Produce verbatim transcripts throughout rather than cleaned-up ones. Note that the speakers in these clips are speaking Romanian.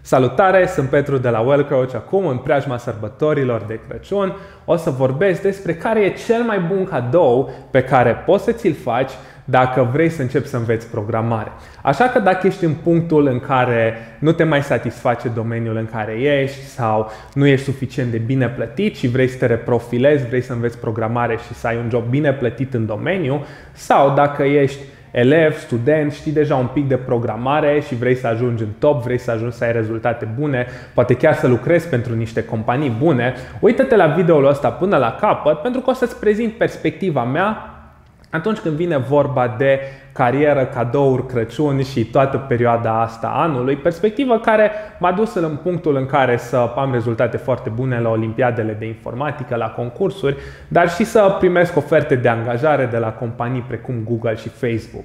Salutare, sunt Petru de la Well Coach. Acum, în preajma sărbătorilor de Crăciun, o să vorbesc despre care e cel mai bun cadou pe care poți să ți-l faci dacă vrei să începi să înveți programare. Așa că dacă ești în punctul în care nu te mai satisface domeniul în care ești sau nu ești suficient de bine plătit și vrei să te reprofilezi, vrei să înveți programare și să ai un job bine plătit în domeniu, sau dacă ești elev, student, știi deja un pic de programare și vrei să ajungi în top, vrei să ajungi să ai rezultate bune, poate chiar să lucrezi pentru niște companii bune, uită-te la videoul ăsta până la capăt pentru că o să-ți prezint perspectiva mea atunci când vine vorba de carieră, cadouri, Crăciun și toată perioada asta a anului, perspectivă care m-a dus în punctul în care să am rezultate foarte bune la olimpiadele de informatică, la concursuri, dar și să primesc oferte de angajare de la companii precum Google și Facebook.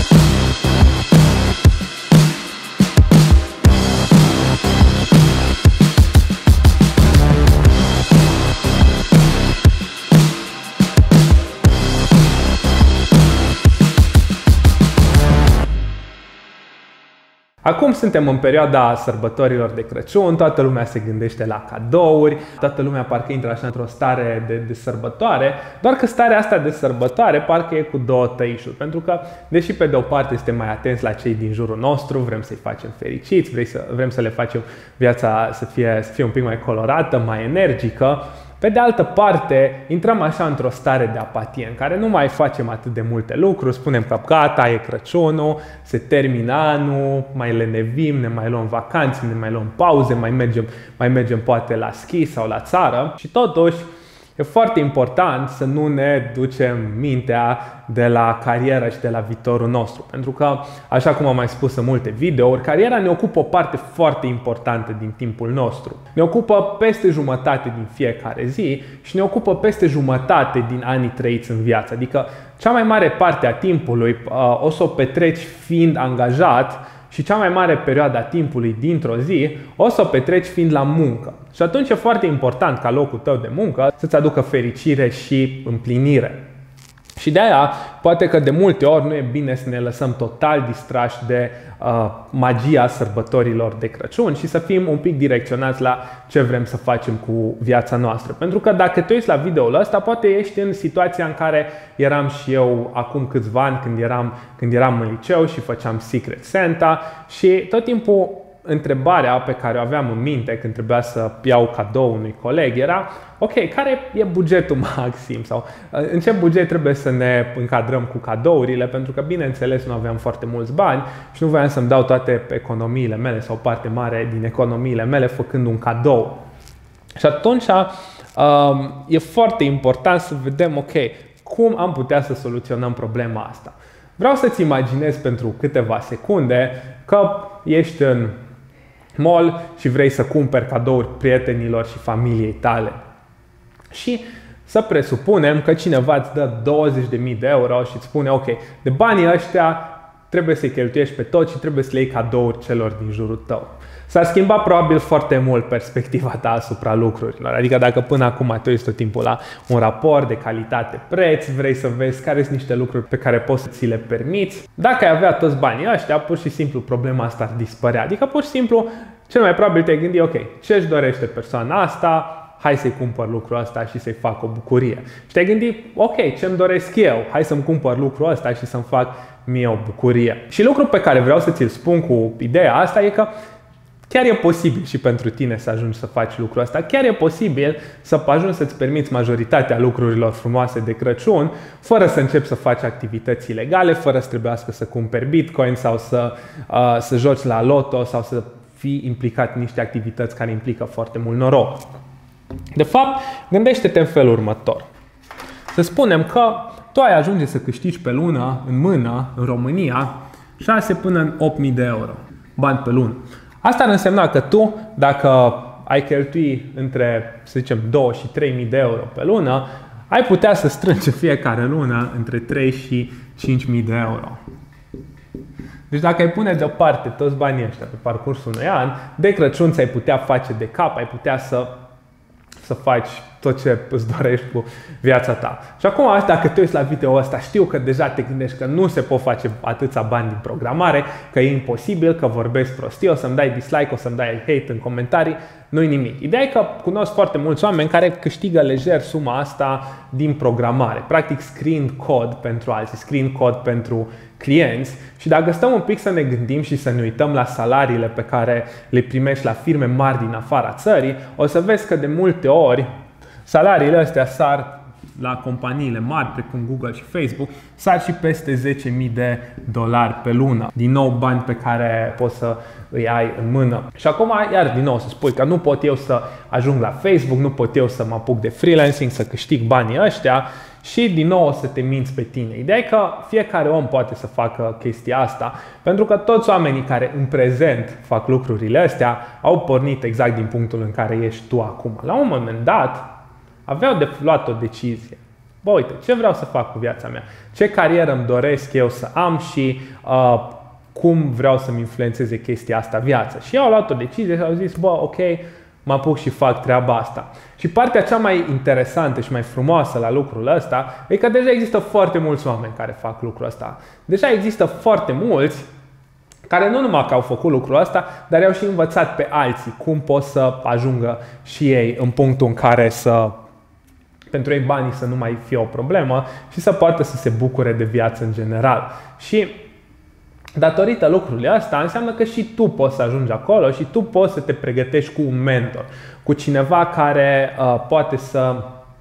Acum suntem în perioada sărbătorilor de Crăciun, toată lumea se gândește la cadouri, toată lumea parcă intră așa într-o stare de, de sărbătoare, doar că starea asta de sărbătoare parcă e cu două tăișuri, pentru că, deși pe de o parte suntem mai atenți la cei din jurul nostru, vrem să-i facem fericiți, vrem să, vrem să le facem viața să fie, să fie un pic mai colorată, mai energică, pe de altă parte, intrăm așa într-o stare de apatie, în care nu mai facem atât de multe lucruri, spunem că gata, e Crăciunul, se termină anul, mai lenevim, ne mai luăm vacanțe, ne mai luăm pauze, mai mergem, mai mergem poate la schi sau la țară și totuși e foarte important să nu ne ducem mintea de la carieră și de la viitorul nostru. Pentru că, așa cum am mai spus în multe videouri, cariera ne ocupă o parte foarte importantă din timpul nostru. Ne ocupă peste jumătate din fiecare zi și ne ocupă peste jumătate din anii trăiți în viață. Adică cea mai mare parte a timpului o să o petreci fiind angajat și cea mai mare perioadă a timpului dintr-o zi o să o petreci fiind la muncă. Și atunci e foarte important ca locul tău de muncă să-ți aducă fericire și împlinire. Și de aia, poate că de multe ori nu e bine să ne lăsăm total distrași de uh, magia sărbătorilor de Crăciun și să fim un pic direcționați la ce vrem să facem cu viața noastră. Pentru că dacă te uiți la videoul ăsta, poate ești în situația în care eram și eu acum câțiva ani când eram, când eram în liceu și făceam Secret Santa și tot timpul întrebarea pe care o aveam în minte când trebuia să iau cadou unui coleg era: ok, care e bugetul maxim sau în ce buget trebuie să ne încadrăm cu cadourile, pentru că bineînțeles nu aveam foarte mulți bani și nu voiam să-mi dau toate economiile mele sau parte mare din economiile mele făcând un cadou. Și atunci um, e foarte important să vedem, ok, cum am putea să soluționăm problema asta. Vreau să-ți imaginezi pentru câteva secunde că ești în mall și vrei să cumperi cadouri prietenilor și familiei tale. Și să presupunem că cineva îți dă douăzeci de mii de euro și îți spune: ok, de banii ăștia trebuie să-i cheltuiești pe toți și trebuie să le iei cadouri celor din jurul tău. S-ar schimba probabil foarte mult perspectiva ta asupra lucrurilor. Adică dacă până acum tu ești tot timpul la un raport de calitate-preț, vrei să vezi care sunt niște lucruri pe care poți să ți le permiți, dacă ai avea toți banii ăștia, pur și simplu problema asta ar dispărea. Adică pur și simplu, cel mai probabil te-ai gândi: ok, ce își dorește persoana asta? Hai să-i cumpăr lucrul ăsta și să-i fac o bucurie. Și te-ai gândit: ok, ce-mi doresc eu? Hai să-mi cumpăr lucrul ăsta și să-mi fac mie o bucurie. Și lucrul pe care vreau să ți-l spun cu ideea asta e că chiar e posibil și pentru tine să ajungi să faci lucrul ăsta. Chiar e posibil să ajungi să-ți permiți majoritatea lucrurilor frumoase de Crăciun fără să începi să faci activități ilegale, fără să trebuiască să cumperi bitcoin sau să, uh, să joci la loto sau să fii implicat în niște activități care implică foarte mult noroc. De fapt, gândește-te în felul următor. Să spunem că tu ai ajunge să câștigi pe lună, în mână, în România, șase până în opt mii de euro bani pe lună. Asta ar însemna că tu, dacă ai cheltui între, să zicem, două și trei mii de euro pe lună, ai putea să strângi fiecare lună între trei și cinci mii de euro. Deci dacă ai pune deoparte toți banii ăștia pe parcursul unui an, de Crăciun ți-ai putea face de cap, ai putea să să faci tot ce îți dorești cu viața ta. Și acum, dacă te uiți la video ăsta, știu că deja te gândești că nu se pot face atâția bani din programare, că e imposibil, că vorbesc prostii, o să-mi dai dislike, o să-mi dai hate în comentarii, nu-i nimic. Ideea e că cunosc foarte mulți oameni care câștigă lejer suma asta din programare. Practic scriind cod pentru alții, scriind cod pentru clienți și dacă stăm un pic să ne gândim și să ne uităm la salariile pe care le primești la firme mari din afara țării, o să vezi că de multe ori salariile astea sar la companiile mari precum Google și Facebook, sar și peste zece mii de dolari pe lună. Din nou bani pe care poți să îi ai în mână. Și acum, iar din nou să spui că nu pot eu să ajung la Facebook, nu pot eu să mă apuc de freelancing, să câștig banii ăștia și din nou o să te minți pe tine. Ideea e că fiecare om poate să facă chestia asta, pentru că toți oamenii care în prezent fac lucrurile astea au pornit exact din punctul în care ești tu acum. La un moment dat, aveau de luat o decizie. Bă, uite, ce vreau să fac cu viața mea? Ce carieră îmi doresc eu să am și uh, cum vreau să-mi influențeze chestia asta viața? Și au luat o decizie și au zis, bă, ok, mă apuc și fac treaba asta. Și partea cea mai interesantă și mai frumoasă la lucrul ăsta e că deja există foarte mulți oameni care fac lucrul ăsta. Deja există foarte mulți care nu numai că au făcut lucrul ăsta, dar i-au și învățat pe alții cum pot să ajungă și ei în punctul în care să, pentru ei banii să nu mai fie o problemă și să poată să se bucure de viață în general. Și datorită lucrurile astea înseamnă că și tu poți să ajungi acolo și tu poți să te pregătești cu un mentor, cu cineva care uh, poate, să,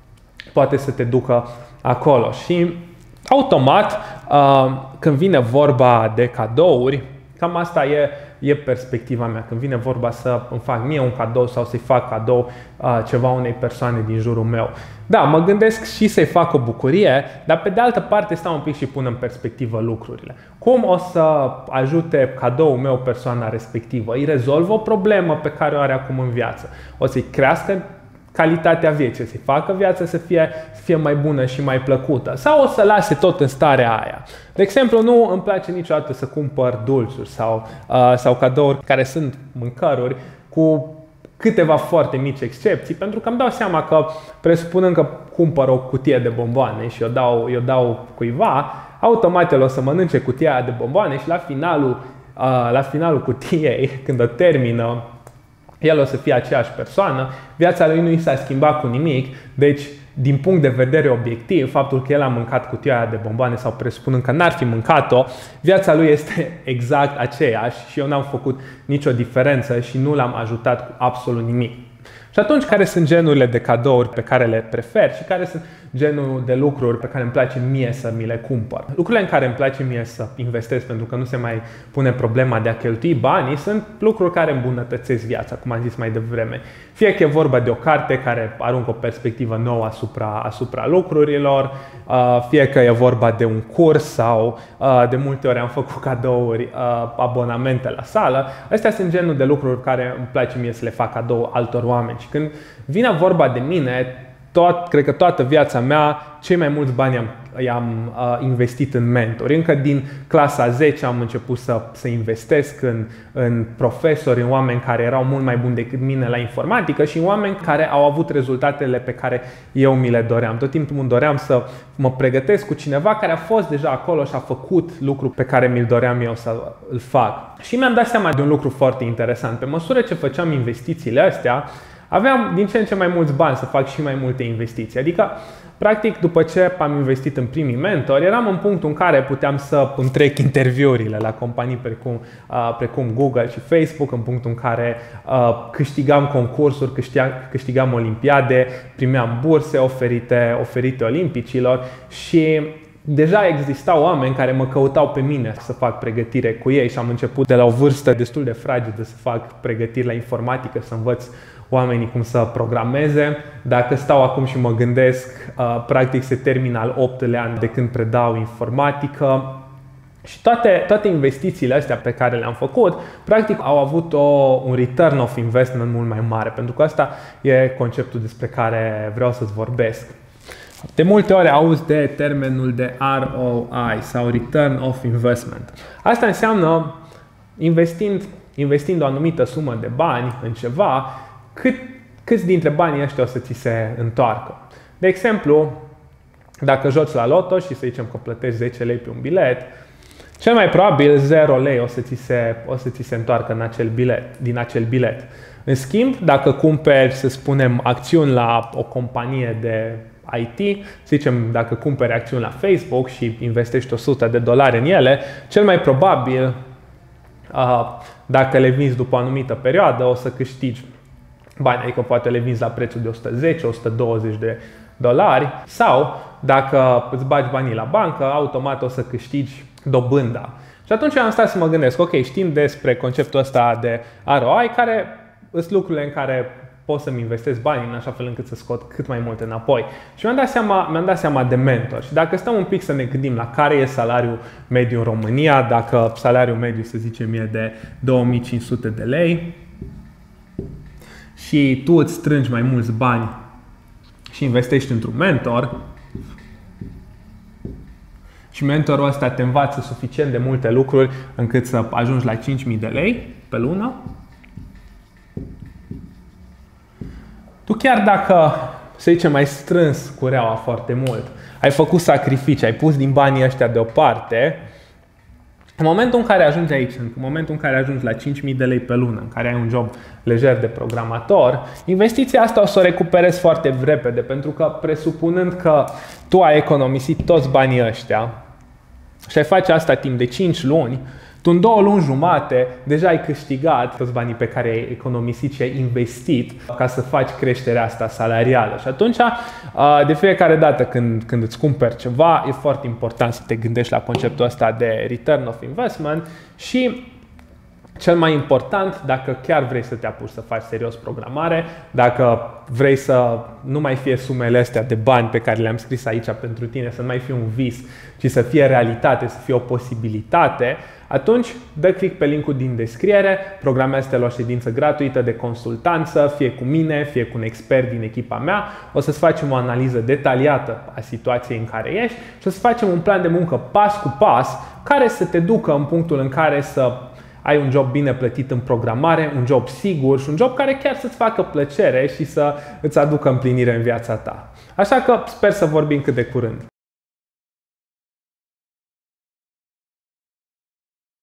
poate să te ducă acolo. Și automat, uh, când vine vorba de cadouri, cam asta e, e perspectiva mea. Când vine vorba să îmi fac mie un cadou sau să-i fac cadou uh, ceva unei persoane din jurul meu. Da, mă gândesc și să-i fac o bucurie, dar pe de altă parte stau un pic și pun în perspectivă lucrurile. Cum o să ajute cadoul meu persoana respectivă? Îi rezolvă o problemă pe care o are acum în viață? O să-i crească calitatea vieții, să-i facă viața să fie, să fie mai bună și mai plăcută? Sau o să lase tot în starea aia? De exemplu, nu îmi place niciodată să cumpăr dulciuri sau, uh, sau cadouri care sunt mâncăruri cu câteva foarte mici excepții, pentru că îmi dau seama că, presupunând că cumpăr o cutie de bomboane și o dau, eu dau cuiva, automat el o să mănânce cutia de bomboane și la finalul, uh, la finalul cutiei, când o termină, el o să fie aceeași persoană, viața lui nu i s-a schimbat cu nimic, deci din punct de vedere obiectiv, faptul că el a mâncat cutia aia de bomboane sau presupunând că n-ar fi mâncat-o, viața lui este exact aceeași și eu n-am făcut nicio diferență și nu l-am ajutat cu absolut nimic. Și atunci, care sunt genurile de cadouri pe care le prefer și care sunt genul de lucruri pe care îmi place mie să mi le cumpăr? Lucrurile în care îmi place mie să investesc, pentru că nu se mai pune problema de a cheltui banii, sunt lucruri care îmbunătățesc viața, cum am zis mai devreme. Fie că e vorba de o carte care aruncă o perspectivă nouă asupra, asupra lucrurilor, fie că e vorba de un curs sau de multe ori am făcut cadouri, abonamente la sală. Astea sunt genul de lucruri care îmi place mie să le fac cadou altor oameni. Și când vine vorba de mine, tot, cred că toată viața mea, cei mai mulți bani am, i-am uh, investit în mentori. Încă din clasa a zecea am început să, să investesc în, în profesori, în oameni care erau mult mai buni decât mine la informatică și în oameni care au avut rezultatele pe care eu mi le doream. Tot timpul îmi doream să mă pregătesc cu cineva care a fost deja acolo și a făcut lucrul pe care mi-l doream eu să îl fac. Și mi-am dat seama de un lucru foarte interesant. Pe măsură ce făceam investițiile astea, aveam din ce în ce mai mulți bani să fac și mai multe investiții. Adică, practic, după ce am investit în primii mentori, eram în punctul în care puteam să îmi trec interviurile la companii precum, uh, precum Google și Facebook, în punctul în care uh, câștigam concursuri, câștigam, câștigam olimpiade, primeam burse oferite, oferite olimpicilor și deja existau oameni care mă căutau pe mine să fac pregătire cu ei și am început de la o vârstă destul de fragedă să fac pregătiri la informatică, să învăț oamenii cum să programeze. Dacă stau acum și mă gândesc, practic se termină al optulea an de când predau informatică și toate, toate investițiile astea pe care le-am făcut, practic au avut o, un return of investment mult mai mare, pentru că asta e conceptul despre care vreau să-ți vorbesc. De multe ori auzi de termenul de R O I sau Return of Investment. Asta înseamnă investind, investind o anumită sumă de bani în ceva, cât, câți dintre banii ăștia o să ți se întoarcă. De exemplu, dacă joci la loto și să zicem că plătești zece lei pe un bilet, cel mai probabil zero lei o să ți se, o să ți se întoarcă în acel bilet, din acel bilet. În schimb, dacă cumperi, să spunem, acțiuni la o companie de I T, să zicem, dacă cumperi acțiuni la Facebook și investești o sută de dolari în ele, cel mai probabil, dacă le vinzi după o anumită perioadă, o să câștigi bani, adică poate le vinzi la prețul de o sută zece - o sută douăzeci de dolari, sau dacă îți bagi banii la bancă, automat o să câștigi dobânda. Și atunci am stat să mă gândesc, ok, știm despre conceptul ăsta de R O I, care sunt lucrurile în care pot să-mi investesc banii în așa fel încât să scot cât mai mult înapoi. Și mi-am dat seama, mi-am dat seama de mentor. Și dacă stăm un pic să ne gândim la care e salariul mediu în România, dacă salariul mediu, să zicem, e de două mii cinci sute de lei și tu îți strângi mai mulți bani și investești într-un mentor, și mentorul ăsta te învață suficient de multe lucruri încât să ajungi la cinci mii de lei pe lună, tu chiar dacă, să zicem, ai strâns cureaua foarte mult, ai făcut sacrificii, ai pus din banii ăștia deoparte, în momentul în care ajungi aici, în momentul în care ajungi la cinci mii de lei pe lună, în care ai un job lejer de programator, investiția asta o să o recuperezi foarte repede, pentru că presupunând că tu ai economisit toți banii ăștia și ai face asta timp de cinci luni, tu în două luni jumate deja ai câștigat toți banii pe care ai economisit și ai investit ca să faci creșterea asta salarială. Și atunci, de fiecare dată când, când îți cumperi ceva, e foarte important să te gândești la conceptul ăsta de return of investment și cel mai important, dacă chiar vrei să te apuci să faci serios programare, dacă vrei să nu mai fie sumele astea de bani pe care le-am scris aici pentru tine, să nu mai fie un vis, ci să fie realitate, să fie o posibilitate, atunci dă click pe linkul din descriere, programează-te la o ședință gratuită de consultanță, fie cu mine, fie cu un expert din echipa mea. O să-ți facem o analiză detaliată a situației în care ești și o să facem un plan de muncă pas cu pas care să te ducă în punctul în care să ai un job bine plătit în programare, un job sigur și un job care chiar să-ți facă plăcere și să îți aducă împlinire în viața ta. Așa că sper să vorbim cât de curând.